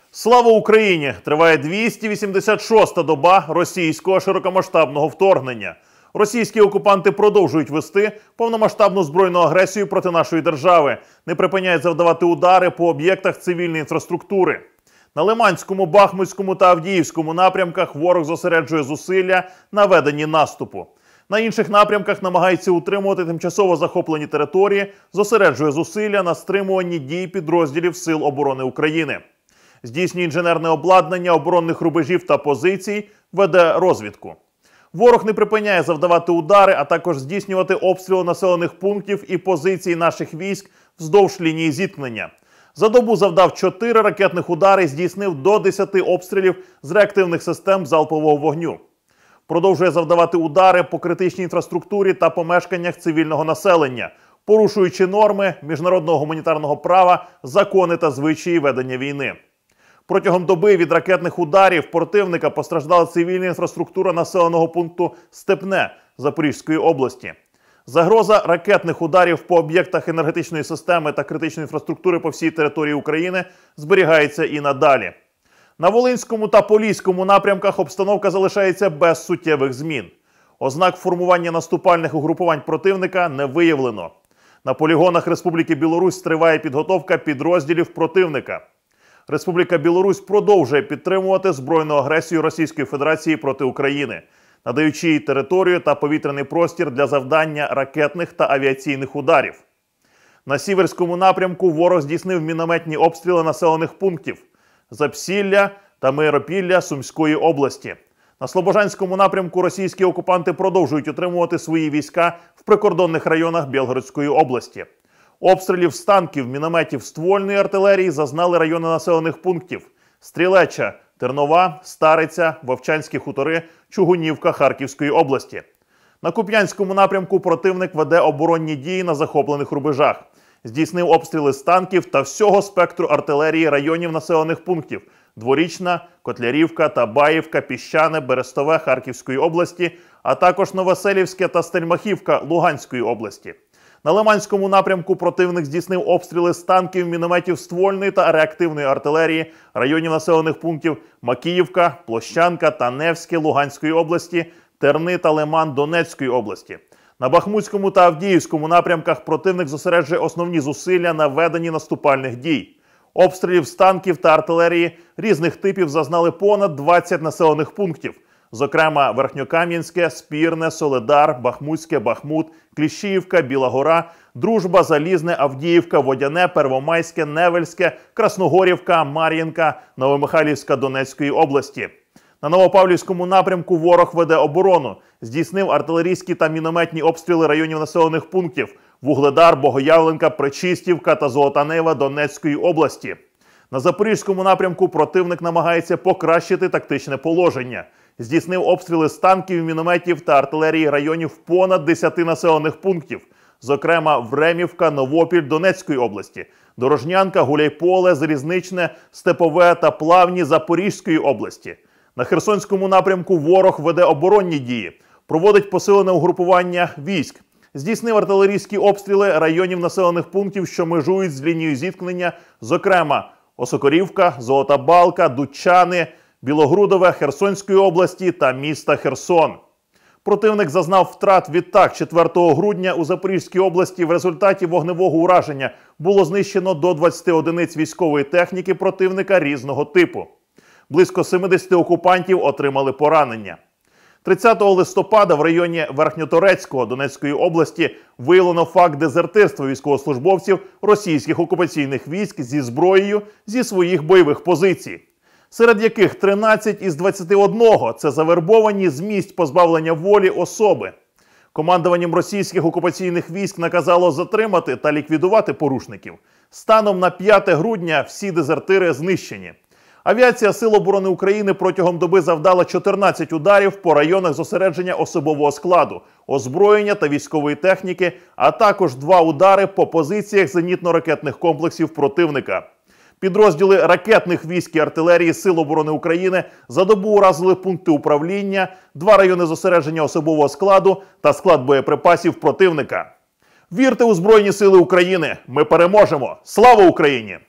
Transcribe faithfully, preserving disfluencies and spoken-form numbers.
Слава Україні! Триває двісті вісімдесят шоста доба російського широкомасштабного вторгнення. Російські окупанти продовжують вести повномасштабну збройну агресію проти нашої держави, не припиняють завдавати удари по об'єктах цивільної інфраструктури. На Лиманському, Бахмутському та Авдіївському напрямках ворог зосереджує зусилля на веденні наступу. На інших напрямках намагається утримувати тимчасово захоплені території, зосереджує зусилля на стримуванні дій підрозділів Сил оборони України. Здійснює інженерне обладнання оборонних рубежів та позицій, веде розвідку. Ворог не припиняє завдавати удари, а також здійснювати обстріли населених пунктів і позицій наших військ вздовж лінії зіткнення. За добу завдав чотири ракетних удари, здійснив до десяти обстрілів з реактивних систем залпового вогню. Продовжує завдавати удари по критичній інфраструктурі та помешканнях цивільного населення, порушуючи норми міжнародного гуманітарного права, закони та звичаї ведення війни. Протягом доби від ракетних ударів противника постраждала цивільна інфраструктура населеного пункту Степне Запорізької області. Загроза ракетних ударів по об'єктах енергетичної системи та критичної інфраструктури по всій території України зберігається і надалі. На Волинському та Поліському напрямках обстановка залишається без суттєвих змін. Ознак формування наступальних угрупувань противника не виявлено. На полігонах Республіки Білорусь триває підготовка підрозділів противника. Республіка Білорусь продовжує підтримувати збройну агресію Російської Федерації проти України, надаючи їй територію та повітряний простір для завдання ракетних та авіаційних ударів. На Сіверському напрямку ворог здійснив мінометні обстріли населених пунктів Запсілля та Миропілля Сумської області. На Слобожанському напрямку російські окупанти продовжують утримувати свої війська в прикордонних районах Білгородської області. Обстрілів з танків, мінометів, ствольної артилерії зазнали райони населених пунктів Стрілеча, Тернова, Стариця, Вовчанські хутори, Чугунівка Харківської області. На Куп'янському напрямку противник веде оборонні дії на захоплених рубежах. Здійснив обстріли з танків та всього спектру артилерії районів населених пунктів Дворічна, Котлярівка, Табаївка, Піщане, Берестове Харківської області, а також Новоселівське та Стельмахівка Луганської області. На Лиманському напрямку противник здійснив обстріли з танків, мінометів ствольної та реактивної артилерії районів населених пунктів Макіївка, Площанка та Невське Луганської області, Терни та Лиман Донецької області. На Бахмутському та Авдіївському напрямках противник зосереджує основні зусилля на веденні наступальних дій. Обстрілів з танків та артилерії різних типів зазнали понад двадцять населених пунктів. Зокрема, Верхньокам'янське, Спірне, Солидар, Бахмутське, Бахмут, Кліщіївка, Біла Гора, Дружба, Залізне, Авдіївка, Водяне, Первомайське, Невельське, Красногорівка, Мар'їнка, Новомихайлівська Донецької області. На Новопавлівському напрямку ворог веде оборону, здійснив артилерійські та мінометні обстріли районів населених пунктів Вугледар, Богоявленка, Пречистівка та Золота Нива Донецької області. На Запорізькому напрямку противник намагається покращити тактичне положення. Здійснив обстріли з танків, мінометів та артилерії районів понад десяти населених пунктів, зокрема Времівка, Новопіль Донецької області, Дорожнянка, Гуляйполе, Залізничне, Степове та Плавні Запорізької області. На Херсонському напрямку ворог веде оборонні дії, проводить посилене угрупування військ, здійснив артилерійські обстріли районів населених пунктів, що межують з лінією зіткнення, зокрема Осокорівка, Золота Балка, Дучани, Білогрудове Херсонської області та міста Херсон. Противник зазнав втрат. Відтак, четвертого грудня у Запорізькій області в результаті вогневого ураження було знищено до двадцяти одиниць військової техніки противника різного типу. Близько семидесяти окупантів отримали поранення. тридцятого листопада в районі Верхньоторецького Донецької області виявлено факт дезертирства військовослужбовців російських окупаційних військ зі зброєю зі своїх бойових позицій, серед яких тринадцять із двадцяти одного – це завербовані з місць позбавлення волі особи. Командуванням російських окупаційних військ наказало затримати та ліквідувати порушників. Станом на п'яте грудня всі дезертири знищені. Авіація Сил оборони України протягом доби завдала чотирнадцять ударів по районах зосередження особового складу, озброєння та військової техніки, а також два удари по позиціях зенітно-ракетних комплексів противника. Підрозділи ракетних військ і артилерії Сил оборони України за добу уразили пункти управління, два райони зосередження особового складу та склад боєприпасів противника. Вірте у Збройні Сили України! Ми переможемо! Слава Україні!